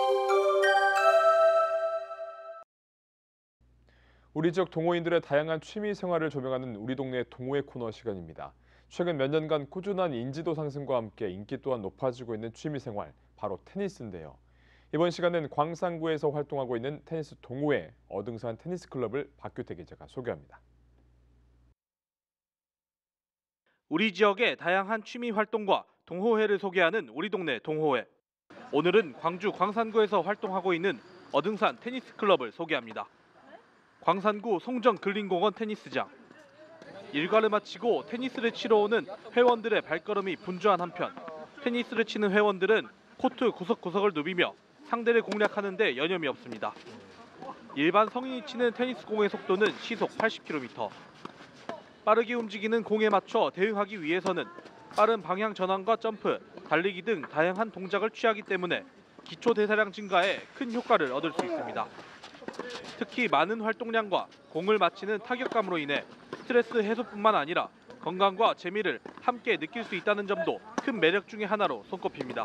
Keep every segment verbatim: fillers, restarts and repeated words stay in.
우리 지역 동호인들의 다양한 취미 생활을 조명하는 우리 동네 동호회 코너 시간입니다. 최근 몇 년간 꾸준한 인지도 상승과 함께 인기 또한 높아지고 있는 취미 생활, 바로 테니스인데요. 이번 시간은 광산구에서 활동하고 있는 테니스 동호회 어등산 테니스 클럽을 박규태 기자가 소개합니다. 우리 지역의 다양한 취미 활동과 동호회를 소개하는 우리 동네 동호회. 오늘은 광주 광산구에서 활동하고 있는 어등산 테니스 클럽을 소개합니다. 광산구 송정 근린공원 테니스장. 일과를 마치고 테니스를 치러 오는 회원들의 발걸음이 분주한 한편 테니스를 치는 회원들은 코트 구석구석을 누비며 상대를 공략하는 데 여념이 없습니다. 일반 성인이 치는 테니스 공의 속도는 시속 팔십 킬로미터. 빠르게 움직이는 공에 맞춰 대응하기 위해서는 빠른 방향 전환과 점프, 달리기 등 다양한 동작을 취하기 때문에 기초 대사량 증가에 큰 효과를 얻을 수 있습니다. 특히 많은 활동량과 공을 맞히는 타격감으로 인해 스트레스 해소뿐만 아니라 건강과 재미를 함께 느낄 수 있다는 점도 큰 매력 중에 하나로 손꼽힙니다.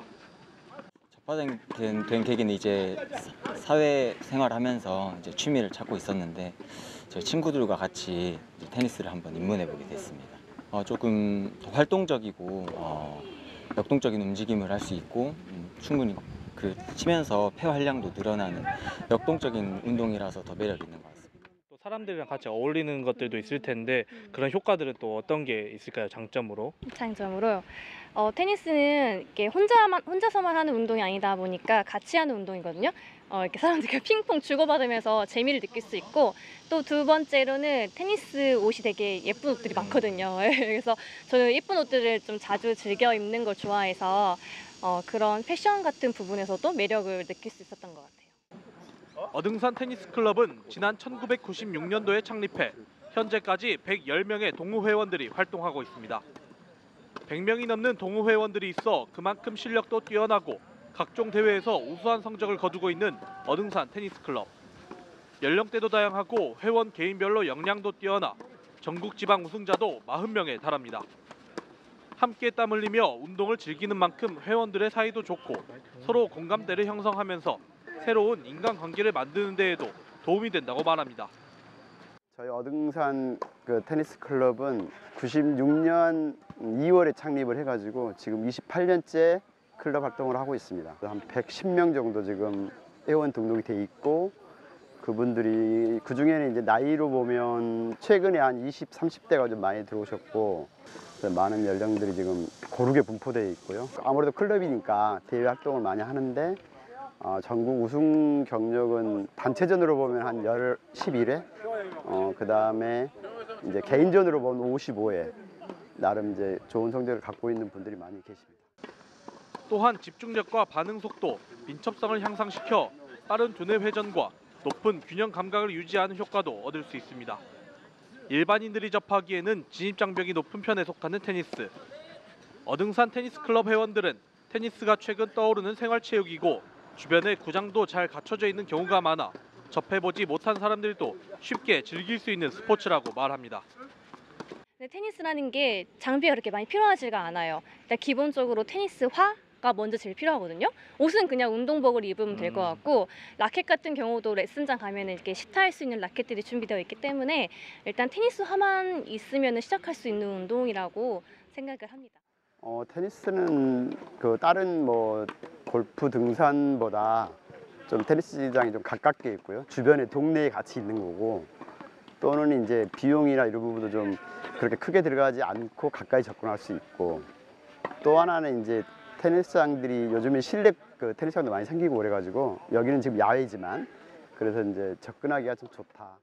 접하된 계기는 이제 사회 생활하면서 이제 취미를 찾고 있었는데 저희 친구들과 같이 테니스를 한번 입문해 보게 됐습니다. 어, 조금 활동적이고 어, 역동적인 움직임을 할 수 있고 음, 충분히 그 치면서 폐 활량도 늘어나는 역동적인 운동이라서 더 매력 있는 것 같습니다. 또 사람들이랑 같이 어울리는 것들도 있을 텐데 그런 효과들은 또 어떤 게 있을까요? 장점으로? 장점으로요. 어, 테니스는 이렇게 혼자만 혼자서만 하는 운동이 아니다 보니까 같이 하는 운동이거든요. 어, 이렇게 사람들과 핑퐁 주고받으면서 재미를 느낄 수 있고 또 두 번째로는 테니스 옷이 되게 예쁜 옷들이 많거든요. 그래서 저는 예쁜 옷들을 좀 자주 즐겨 입는 걸 좋아해서 어, 그런 패션 같은 부분에서도 매력을 느낄 수 있었던 것 같아요. 어등산 테니스 클럽은 지난 천구백구십육 년도에 창립해 현재까지 백십 명의 동호회원들이 활동하고 있습니다. 백 명이 넘는 동호회원들이 있어 그만큼 실력도 뛰어나고 각종 대회에서 우수한 성적을 거두고 있는 어등산 테니스 클럽. 연령대도 다양하고 회원 개인별로 역량도 뛰어나 전국 지방 우승자도 사십 명에 달합니다. 함께 땀 흘리며 운동을 즐기는 만큼 회원들의 사이도 좋고 서로 공감대를 형성하면서 새로운 인간관계를 만드는 데에도 도움이 된다고 말합니다. 저희 어등산 그 테니스 클럽은 구십육 년 이월에 창립을 해가지고 지금 이십팔 년째 클럽 활동을 하고 있습니다. 한 백십 명 정도 지금 회원 등록이 돼 있고 그분들이 그 중에는 이제 나이로 보면 최근에 한 이십, 삼십 대가 좀 많이 들어오셨고 많은 연령들이 지금 고르게 분포되어 있고요. 아무래도 클럽이니까 대회 활동을 많이 하는데 어, 전국 우승 경력은 단체전으로 보면 한 십일 회, 어, 그 다음에 이제 개인전으로 보면 오십오 회, 나름 이제 좋은 성적을 갖고 있는 분들이 많이 계십니다. 또한 집중력과 반응 속도, 민첩성을 향상시켜 빠른 두뇌 회전과 높은 균형 감각을 유지하는 효과도 얻을 수 있습니다. 일반인들이 접하기에는 진입 장벽이 높은 편에 속하는 테니스. 어등산 테니스 클럽 회원들은 테니스가 최근 떠오르는 생활체육이고 주변에 구장도 잘 갖춰져 있는 경우가 많아 접해보지 못한 사람들도 쉽게 즐길 수 있는 스포츠라고 말합니다. 네, 테니스라는 게 장비가 그렇게 많이 필요하지가 않아요. 일단 기본적으로 테니스화가 먼저 제일 필요하거든요. 옷은 그냥 운동복을 입으면 될 것 같고 라켓 같은 경우도 레슨장 가면 이렇게 시타할 수 있는 라켓들이 준비되어 있기 때문에 일단 테니스화만 있으면 시작할 수 있는 운동이라고 생각을 합니다. 어, 테니스는 그 다른 뭐 골프 등산보다 좀 테니스장이 좀 가깝게 있고요. 주변에 동네에 같이 있는 거고 또는 이제 비용이나 이런 부분도 좀 그렇게 크게 들어가지 않고 가까이 접근할 수 있고 또 하나는 이제 테니스장들이 요즘에 실내 그 테니스장도 많이 생기고 그래가지고 여기는 지금 야외지만 그래서 이제 접근하기가 좀 좋다.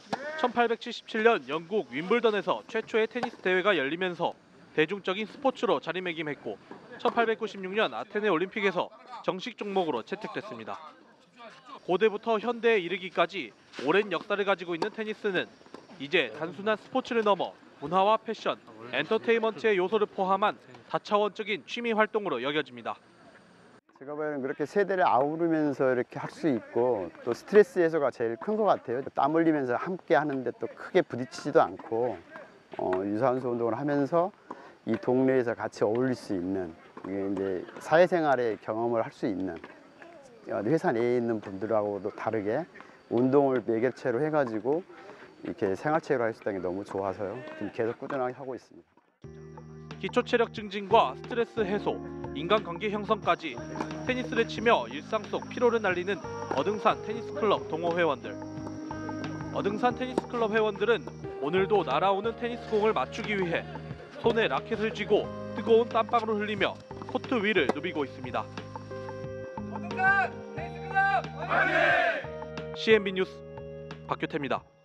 천팔백칠십칠 년 영국 윈블던에서 최초의 테니스 대회가 열리면서 대중적인 스포츠로 자리매김했고 천팔백구십육 년 아테네 올림픽에서 정식 종목으로 채택됐습니다. 고대부터 현대에 이르기까지 오랜 역사를 가지고 있는 테니스는 이제 단순한 스포츠를 넘어 문화와 패션, 엔터테인먼트의 요소를 포함한 다차원적인 취미 활동으로 여겨집니다. 제가 보기에는 그렇게 세대를 아우르면서 이렇게 할 수 있고 또 스트레스 해소가 제일 큰 것 같아요. 땀 흘리면서 함께 하는데 또 크게 부딪히지도 않고 어, 유산소 운동을 하면서 이 동네에서 같이 어울릴 수 있는 이게 이제 사회생활의 경험을 할 수 있는 회사 내에 있는 분들하고도 다르게 운동을 매개체로 해가지고 이렇게 생활체육을 할 수 있다는 게 너무 좋아서요. 지금 계속 꾸준하게 하고 있습니다. 기초 체력 증진과 스트레스 해소, 인간관계 형성까지 테니스를 치며 일상 속 피로를 날리는 어등산 테니스 클럽 동호 회원들. 어등산 테니스 클럽 회원들은 오늘도 날아오는 테니스 공을 맞추기 위해 손에 라켓을 쥐고 뜨거운 땀방울을 흘리며 코트 위를 누비고 있습니다. 어등산 테니스 클럽 화이팅! 씨엔비 뉴스 박규태입니다.